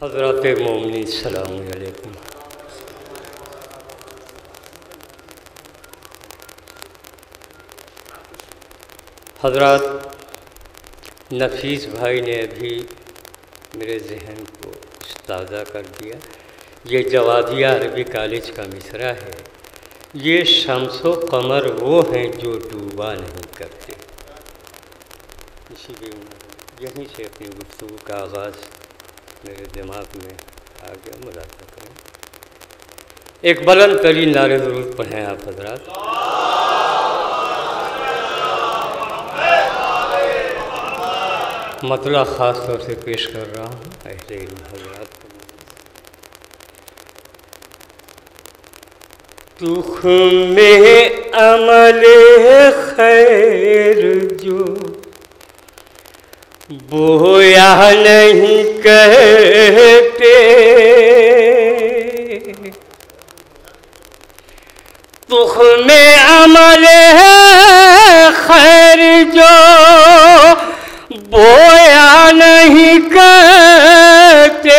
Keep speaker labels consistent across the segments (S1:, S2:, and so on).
S1: हज़रात मोमिनीन सलाम अलैकुम। हज़रात, नफीस भाई ने अभी मेरे जहन को कुछ ताज़ा कर दिया। ये जवादिया अरबी कॉलेज का मिसरा है। ये शम्सो कमर वो हैं जो डूबा नहीं करते। इसीलिए यहीं से अपनी गुफ्तगू का आगाज़ मेरे दिमाग में आ गया। मुलाज़ा करें, एक बुलंद तरीन नारे ज़रूर पढ़ें आप हज़रात। मतला ख़ास तौर से पेश कर रहा हूँ अहले इल्म हज़रात। तुख में अमल खैर जो बोया नहीं कहते, तुख में अमल खैर जो बोया नहीं कहते,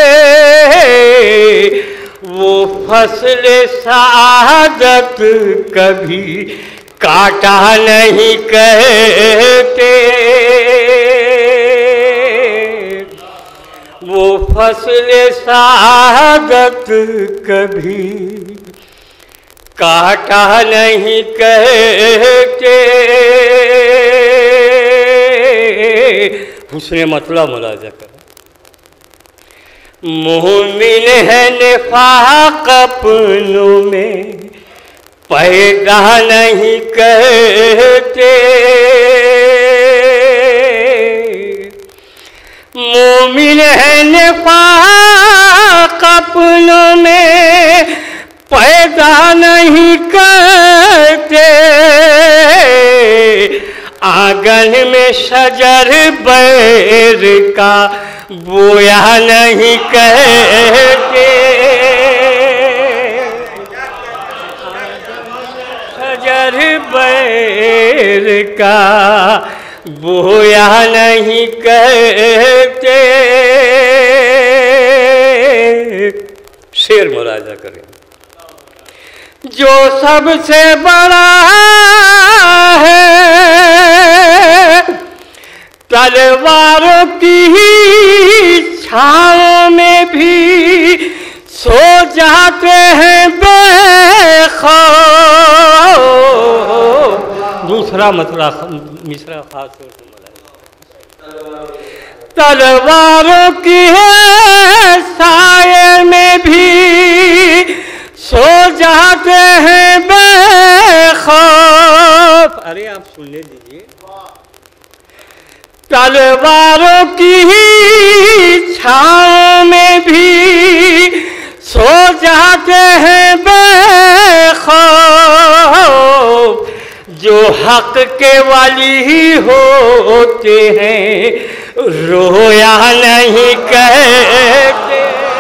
S1: वो फसल सआदत कभी काटा नहीं कहते, वो फसल सआदत कभी काटा नहीं कहते। हुस्न मतलब मुलाजा कर। मोमिन है निफाक अपनों में पैदा नहीं करते, मोमिन है निफाक अपनों में पैदा नहीं करते, आंगन में शजर बैर का बोया नहीं कहते, शजर बैर का बोया नहीं कहते। शेर मुलाजा करें। जो सबसे बड़ा है तलवारों की छाँव में भी सो जाते हैं बेखौफ। दूसरा मतलब मिसरा खास तौर से मुलाजा। तलवारों की साये में भी सो जाते हैं बेखौफ। अरे आप सुनने दीजिए। तलवारों की छाँव में भी सो जाते हैं बेखौफ, जो हक के वाली होते हैं रोया नहीं कहते,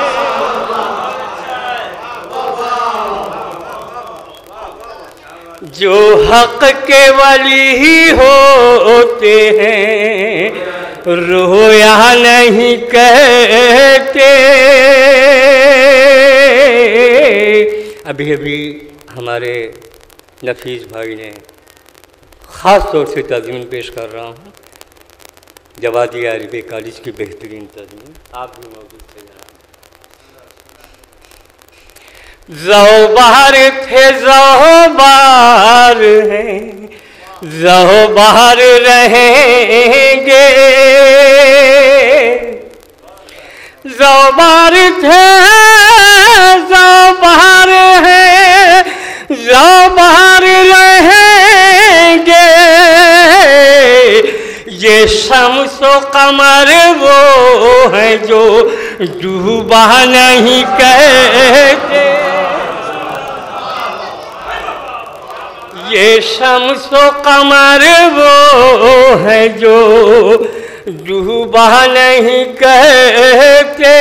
S1: जो हक के वली होते हैं रोया नहीं कहते। अभी अभी हमारे नफीस भाई ने ख़ास तौर से तज़मीन पेश कर रहा हूँ, जवादिया अरबी कॉलेज की बेहतरीन तज़मीन। आप भी मौजूद थे। ज़ौबार थे ज़ौबार हैं, ज़ौबार रहेंगे, ज़ौबार थे ज़ौबार हैं, ज़ौबार रहेंगे। ये शम्सो कमर वो हैं जो डूबा नहीं कहते, ये शम्सो कमर वो है जो डूबा नहीं कहते।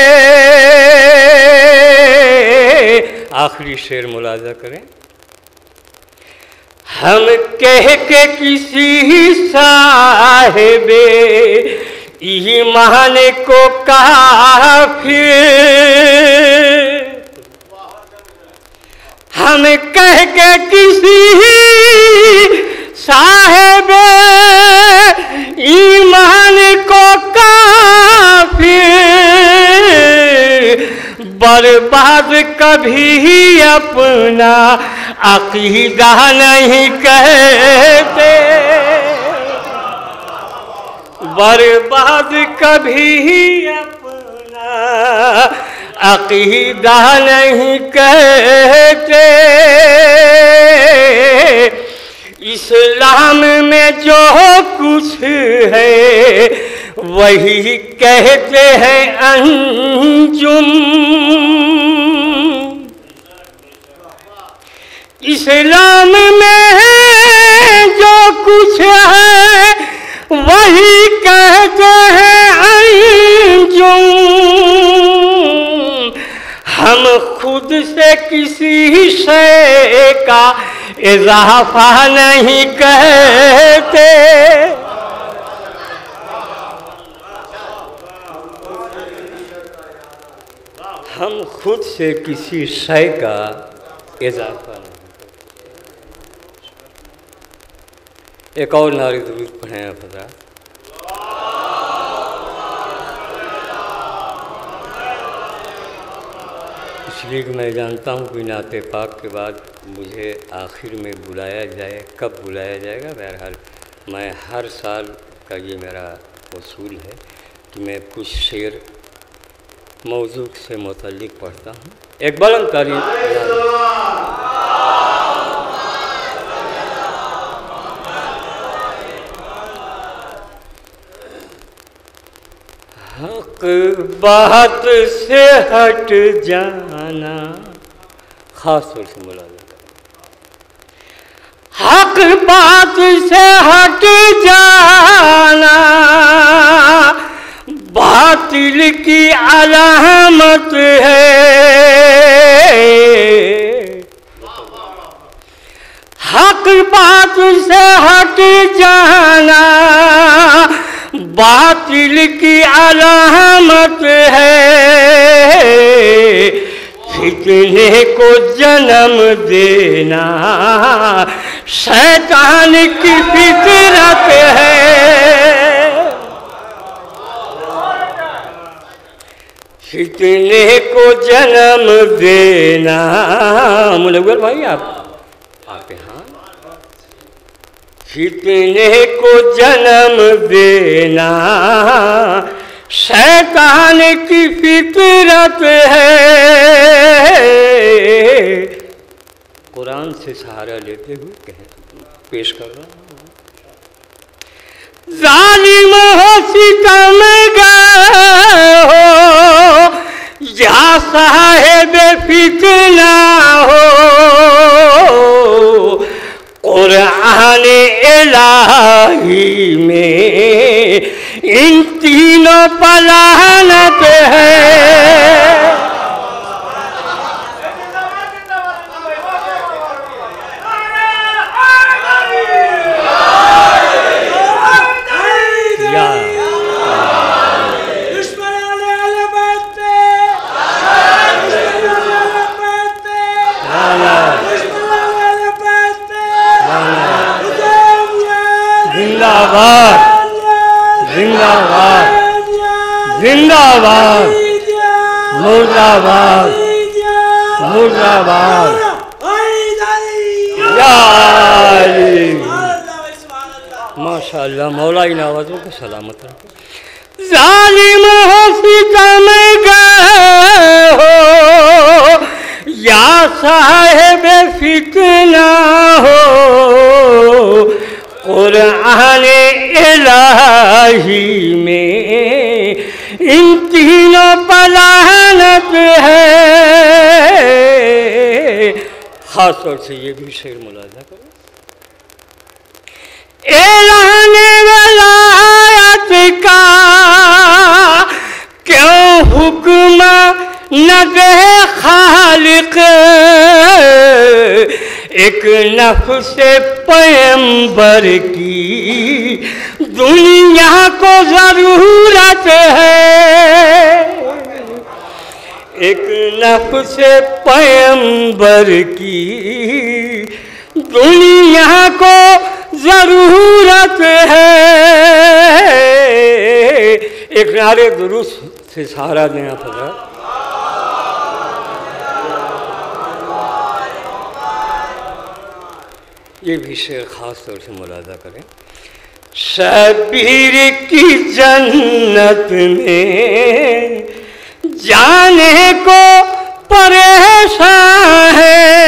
S1: आखिरी शेर मुलाजा करें। हम कह के किसी साहिबे ईमान को काफिर किसी साहिब ईमान को काफिर बर्बाद कभी अपना अकीदा नहीं कहते, बर्बाद कभी अपना अकीदा नहीं कहते। इस्लाम में जो कुछ है वही कहते हैं अंजुम। इस्लाम में जो कुछ है वही कहते हैं अंजुम। हम खुद से किसी शय का इजाफा नहीं कहते, हम खुद से किसी शय का इजाफा नहीं। एक और नारी दुरूद पढ़ें आप हज़रात। इसलिए कि मैं जानता हूँ कि नाते पाक के बाद मुझे आखिर में बुलाया जाए, कब बुलाया जाएगा। बहरहाल मैं हर साल का ये मेरा उसूल है कि मैं कुछ शेर मौजू से मुतल्लिक़ पढ़ता हूँ। एक बुलंद तारीफ़। हक बात से हट जाना, खास तौर से मुलाज़ा, हक बात से हट जाना बातिल की अलामत है। हक बात से हट जाना बातिल की अलामत है। फितने को जन्म देना शैतान की फितरत है। फितने को जन्म देना, मुनव्वर भाई आप यहाँ, फितने को जन्म देना शैतान की फितरत है। कुरान से सहारा लेते हुए पेश कर रहा हूँ। जालिम हो सितमगर हो या साहिब फितना हो, कुरान इलाही में इन तीनों पर लानत है। जिंदाबाद जिंदाबाद जिंदाबाद मुर्दाबाद मुर्दाबाद। माशाअल्लाह, मौला इन आवाज़ों को सलामत रखे। जालिम हो सितमगर हो या साहिब फितना हो, कुरान इलाही में इन तीनों पर लानत है। खास तौर से ये भी शेर मुलाज़ा करो। ऐलान वलायत का क्यों हुक्म न दे खालिक, एक नफ्स पैगंबर की दुनिया को जरूरत है। एक नफ्स पैगंबर की दुनिया को जरूरत है। एक नारे दुरूद से सहारा देना पड़ा। ये भी शेर खास तौर से मुलादा करें। शबीर की जन्नत में जाने को परेशान है,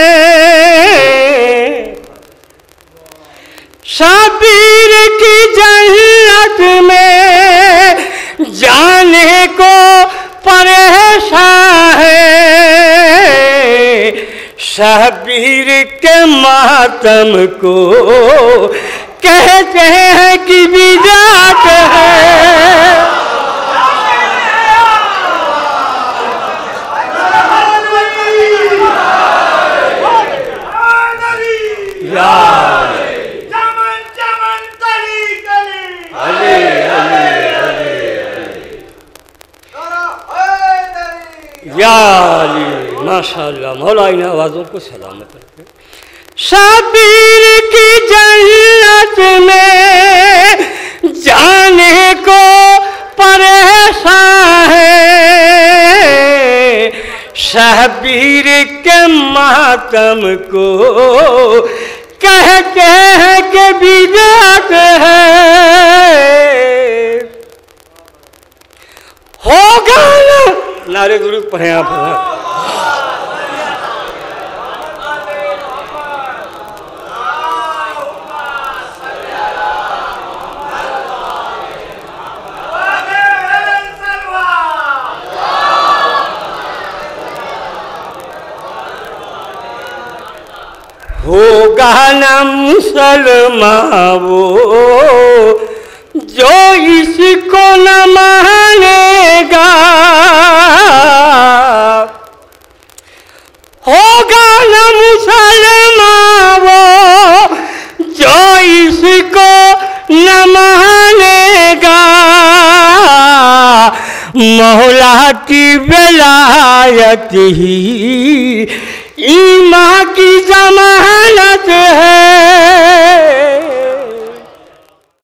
S1: शबीर की जन्नत में जाने को परेशान है। शबीर के मातम को कहते हैं कि बिदात है। माशाअल्लाह, मौला इन आवाज़ों को सलामत रखे। शबीर की जन्नत में जाने को परेशान है, शबीर के मातम को कहते हैं कि बिदात है। होगा ना नारे दुरूद पढ़े आप। होगा न मुसलमान वो जो इसको न मानेगा, होगा न मुसलमान वो जो इसको न मानेगा। मौला की विलायत ही ईमान की जमानत है।